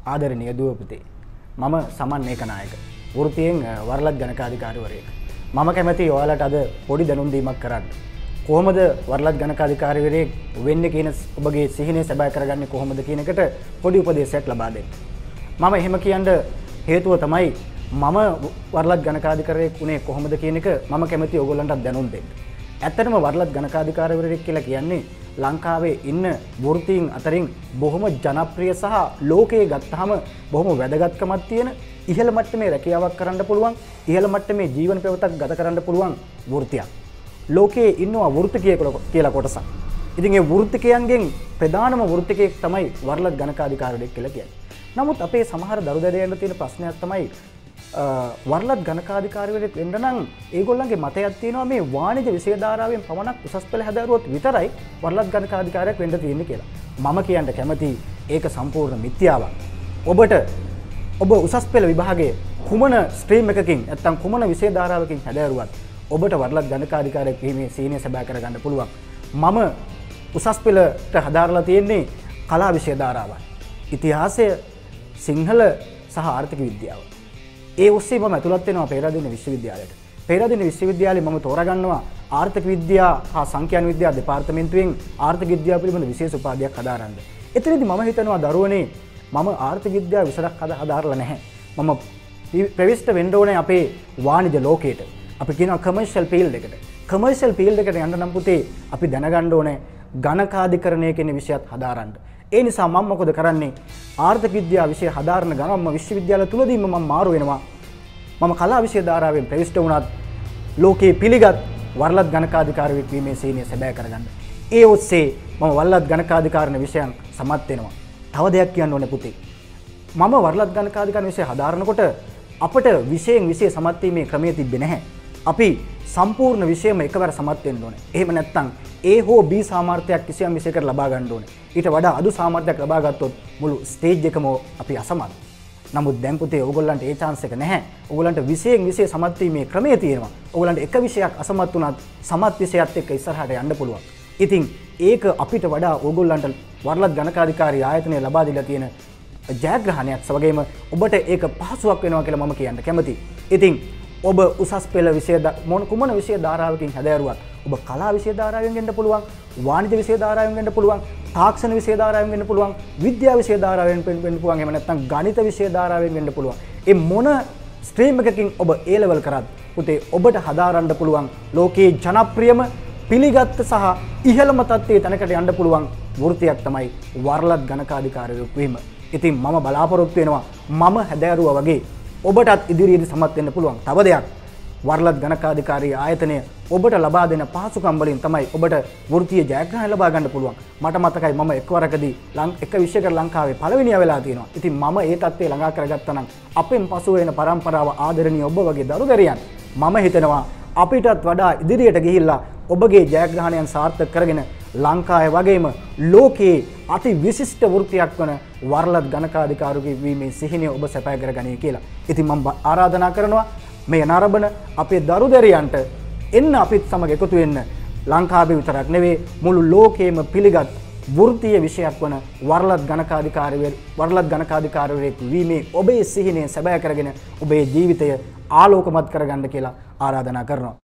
ආදරණීය දුව පුතේ. මම සමන් ඒකනායක. වෘත්තියෙන් වරලත් ගණකාධිකාරිවරයෙක්. මම කැමැති ඔයාලට අද පොඩි දැනුම් දීමක් කරන්න. කොහොමද වරලත් ගණකාධිකාරිවරයෙක් වෙන්නේ කියන ඔබගේ සිහිනය සැබෑ කරගන්නේ කොහොමද කියන එකට පොඩි උපදේශයක් ලබා දෙන්න. මම එහෙම කියන්න හේතුව තමයි මම වරලත් ගණකාධිකාරියෙක් වුණේ කොහොමද කියන එක මම කැමැති ඔයගොල්ලන්ට දැනුම් දෙන්න. ඇත්තටම වරලත් ගණකාධිකාරිවරයෙක් කියලා කියන්නේ ලංකාවේ ඉන්න වෘත්තීන් අතරින් බොහොම ජනප්‍රිය සහ ලෝකයේ ගත්තාම බොහොම වැදගත්කමක් තියෙන ඉහළ මට්ටමේ රැකියාවක් කරන්න පුළුවන් ඉහළ මට්ටමේ ජීවන පෙවතක් ගත කරන්න පුළුවන් වෘත්තියක්. ලෝකයේ ඉන්නවා වෘත්තිකයෙක් කියලා කොටසක්. ඉතින් ඒ වෘත්තිකයන්ගෙන් ප්‍රධානම වෘත්තිකයෙක් තමයි වරලත් ගණකාධිකාරියෙක් කියලා කියන්නේ. නමුත් අපේ සමහර දරුදැරියන්ට තියෙන ප්‍රශ්නයක් තමයි වරලත් ගණකාධිකාරිවරයෙක් වෙන්න නම් ඒගොල්ලන්ගේ මතයක් තියෙනවා මේ වාණිජ විෂය ධාරාවෙන් පමණක් උසස් පෙළ හැදෑරුවොත් විතරයි වරලත් ගණකාධිකාරියෙක් වෙන්න තියෙන්නේ කියලා. මම කියන්න කැමති ඒක සම්පූර්ණ මිත්‍යාවක්. ඔබ උසස් පෙළ විභාගයේ කුමන ස්ට්‍රීම් එකකින් නැත්නම් කුමන විෂය ධාරාවකින් හැදෑරුවත් ඔබට වරලත් ගණකාධිකාරියෙක් වීමේ සීනිය සැබෑ කරගන්න පුළුවන්. මම උසස් පෙළට හදාරලා තියෙන්නේ කලා විෂය ධාරාවයි. ඉතිහාසය, සිංහල සහ ආර්ථික විද්‍යාව. ඒ ඔස්සේ මම ඇතුළත් වෙනවා පේරාදෙණිය විශ්වවිද්‍යාලයට. පේරාදෙණිය විශ්වවිද්‍යාලයේ මම තෝරගන්නවා ආර්ථික විද්‍යාව හා සංඛ්‍යාන විද්‍යාව දෙපාර්තමේන්තුවෙන් ආර්ථික විද්‍යාව පිළිබඳ විශේෂ උපාධියක් හදාරන්න. එතනදී මම හිතනවා දරුවනේ මම ආර්ථික විද්‍යාව විසරක් හදාරලා නැහැ. මම ප්‍රවිෂ්ඨ වෙන්න ඕනේ අපේ වාණිජ ලෝකයට. අපි කියනවා කමර්ෂල් ෆීල්ඩ් එකට. කමර්ෂල් ෆීල්ඩ් එකට යන්න නම් පුතේ අපි දැනගන්න ඕනේ ගණකාධිකරණය කියන විෂයත් හදාරන්න. ඒ නිසා මම මොකද කරන්නේ? ආර්ථික විද්‍යාව විෂය හදාරන ගමන්ම විශ්වවිද්‍යාල තුලදීම මම මාරු වෙනවා. මම කලා විෂය ධාරාවෙන් ප්‍රවිෂ්ඨ වුණත් ලෝකයේ පිළිගත් වරලත් ගණකාධිකාරියෙක් වීමේ සීනිය සැබෑ කරගන්න. ඒ ඔස්සේ මම වරලත් ගණකාධිකාරණ විෂයන් සමත් වෙනවා. තව දෙයක් කියන්න ඕනේ පුතේ. මම වරලත් ගණකාධිකාරණ විෂය හදාරනකොට අපිට විෂයෙන් විෂය සමත් වීමේ ක්‍රමය තිබ්බේ නැහැ. අපි සම්පූර්ණ විෂයම එකවර සමත් වෙන්න ඕනේ. එහෙම නැත්නම් A හෝ B සාමර්ථ්‍යයක් කිසියම් විෂයකට ලබා ගන්න ඕනේ. ඊට වඩා අඩු සාමර්ථ්‍යයක් ලබා ගත්තොත් මුළු ස්ටේජ් එකම අපි අසමත්. නමුත් දැන් පුතේ ඕගොල්ලන්ට ඒ chance එක නැහැ. ඕගොල්ලන්ට විෂයෙන් විෂය සමත් වීමේ ක්‍රමය තියෙනවා. ඕගොල්ලන්ට එක විෂයක් අසමත් වුණත් සමත් විෂයත් එක්ක ඉස්සරහට යන්න පුළුවන්. ඉතින් ඒක අපිට වඩා ඕගොල්ලන්ට වරලත් ගණකාධිකාරී ආයතනය ලබා දීලා තියෙන ජයග්‍රහණයක්. වගේම ඔබට ඒක පහසුවක් වෙනවා කියලා මම කියන්න කැමතියි. ඉතින් ඔබ උසස් පෙළ විෂය කුමන විෂය ධාරාවකින් හැදෑරුවත් ඔබ කලා විෂය ධාරාවෙන් වෙන්න පුළුවන්, වාණිජ විෂය ධාරාවෙන් වෙන්න පුළුවන්, තාක්ෂණ විෂය ධාරාවෙන් වෙන්න පුළුවන්, විද්‍යා විෂය ධාරාවෙන් වෙන්න පුළුවන්, එහෙම නැත්නම් ගණිත විෂය ධාරාවෙන් වෙන්න පුළුවන්. මේ මොන ස්ට්‍රීම් එකකින් ඔබ A level කරත් පුතේ ඔබට හදාරන්න පුළුවන් ලෝකයේ ජනප්‍රියම පිළිගත් සහ ඉහළම තත්ත්වයේ තැනකට යන්න පුළුවන් වෘත්තියක් තමයි වරලත් ගණකාධිකාරියෙක් වීම. ඉතින් මම බලාපොරොත්තු වෙනවා මම හැදෑරුවා වගේ ඔබටත් ඉදිරියේදී සමත් වෙන්න පුළුවන්. තව දෙයක් වරලත් ගණකාධිකාරී ආයතනය ඔබට ලබා දෙන පහසුකම් වලින් තමයි ඔබට වෘත්තීය ජයග්‍රහණ ලබා ගන්න පුළුවන්. මට මතකයි මම එක්වරකදී එක විෂයකට ලංකාවේ පළවෙනියා වෙලා තියෙනවා. ඉතින් මම ඒ තත්ත්වය ළඟා කරගත්තා නම් අපෙන් පසු වෙන පරම්පරාව ආදරණීය ඔබ වගේ දරුදැරියන් මම හිතනවා අපිටත් වඩා ඉදිරියට ගිහිල්ලා ඔබගේ ජයග්‍රහණයන් සාර්ථක කරගෙන ලංකාවේ වගේම ලෝකයේ අති විශිෂ්ට වෘත්තියක් වන වරලත් ගණකාධිකාරියෙක් වීමේ සිහිනය ඔබ සැපය කරගනී කියලා. ඉතින් මම ආරාධනා කරනවා මේ නරඹන අපේ දරුදැරියන්ට එන්න අපිත් සමග එකතු වෙන්න. ලංකාවේ විතරක් නෙවෙයි මුළු ලෝකයේම පිළිගත් වෘත්තීය විෂයක් වන වරලත් ගණකාධිකාරියෙක් වීමේ ඔබේ සිහිනය සැබෑ කරගෙන ඔබේ ජීවිතය ආලෝකමත් කරගන්න කියලා ආරාධනා කරනවා.